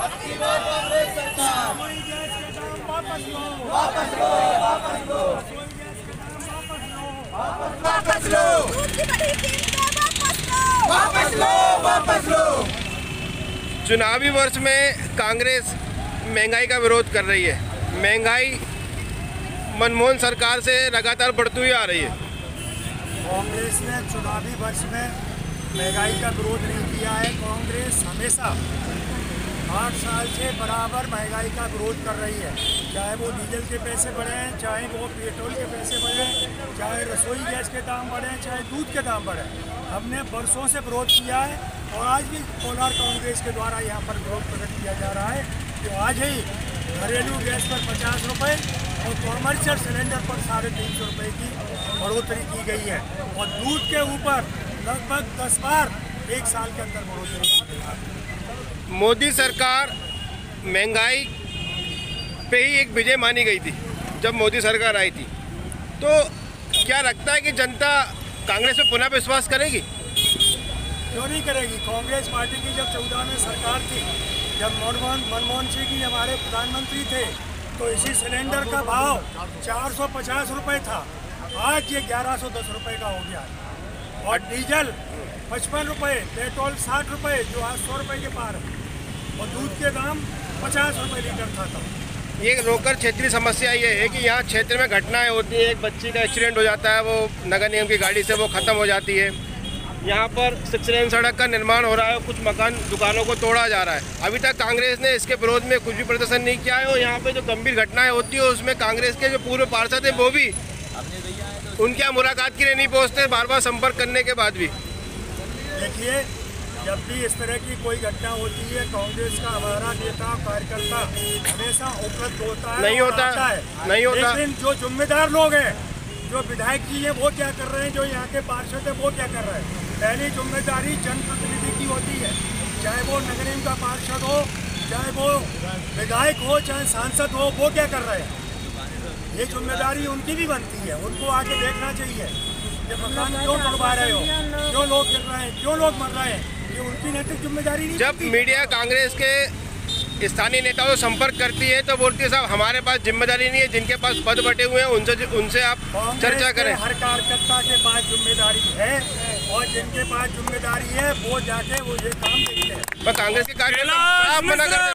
चुनावी वर्ष में कांग्रेस महंगाई का विरोध कर रही है। महंगाई मनमोहन सरकार से लगातार बढ़ती हुई आ रही है। कांग्रेस ने चुनावी वर्ष में महंगाई का विरोध नहीं किया है। कांग्रेस हमेशा 8 साल से बराबर महंगाई का विरोध कर रही है, चाहे वो डीजल के पैसे बढ़े, चाहे वो पेट्रोल के पैसे बढ़े, चाहे रसोई गैस के दाम बढ़े, चाहे दूध के दाम बढ़े। हमने वर्षों से विरोध किया है और आज भी कोलार कांग्रेस के द्वारा यहाँ पर विरोध प्रकट किया जा रहा है कि आज ही घरेलू गैस पर 50 रुपये और कॉमर्शियल सिलेंडर पर 350 रुपये की बढ़ोतरी की गई है और दूध के ऊपर लगभग 10 बार एक साल के अंदर बढ़ोतरी। मोदी सरकार महंगाई पे ही एक विजय मानी गई थी जब मोदी सरकार आई थी, तो क्या लगता है कि जनता कांग्रेस में पुनः विश्वास करेगी? क्यों नहीं करेगी। कांग्रेस पार्टी की जब 14 में सरकार थी, जब मनमोहन सिंह जी हमारे प्रधानमंत्री थे, तो इसी सिलेंडर का भाव 450 रुपये था, आज ये 1110 रुपये का हो गया और डीजल 55 रुपये, पेट्रोल 60 रुपये जो आज 100 रुपये के पार है और दूध के दाम 50 रुपये लीटर था। ये रोकर क्षेत्रीय समस्या ये है कि यहाँ क्षेत्र में घटनाएं होती है। एक बच्ची का एक्सीडेंट हो जाता है, वो नगर निगम की गाड़ी से वो ख़त्म हो जाती है। यहाँ पर 6 लेन सड़क का निर्माण हो रहा है, कुछ मकान दुकानों को तोड़ा जा रहा है। अभी तक कांग्रेस ने इसके विरोध में कुछ भी प्रदर्शन नहीं किया है और यहाँ पे जो गंभीर घटनाएं होती है उसमें कांग्रेस के जो पूर्व पार्षद हैं वो भी उनके यहाँ मुलाकात के लिए नहीं पहुँचते, बार बार संपर्क करने के बाद भी। देखिए, जब भी इस तरह की कोई घटना होती है, कांग्रेस का हमारा नेता कार्यकर्ता हमेशा उपलब्ध होता है। नहीं होता लेकिन जो जिम्मेदार लोग हैं, जो विधायक जी हैं, वो क्या कर रहे हैं, जो यहाँ के पार्षद हैं वो क्या कर रहे हैं। पहली जिम्मेदारी जनप्रतिनिधि की होती है, चाहे वो नगर निगम का पार्षद हो, चाहे वो विधायक हो, चाहे सांसद हो, वो क्या कर रहे हैं। ये जिम्मेदारी उनकी भी बनती है, उनको आके देखना चाहिए कि मकान क्यों तोड़वा रहे हो, क्यों लोग गिर रहे हैं, क्यों लोग मर रहे हैं, ये उनकी नैतिक जिम्मेदारी नहीं। जब मीडिया कांग्रेस के स्थानीय नेताओं से संपर्क करती है तो बोलती है साहब हमारे पास जिम्मेदारी नहीं है, जिनके पास पद बटे हुए हैं उनसे आप चर्चा करें। हर कार्यकर्ता के पास जिम्मेदारी है और जिनके पास जिम्मेदारी है वो जाके वो ये काम देखते हैं। पर कांग्रेस के कार्यकर्ता मना कर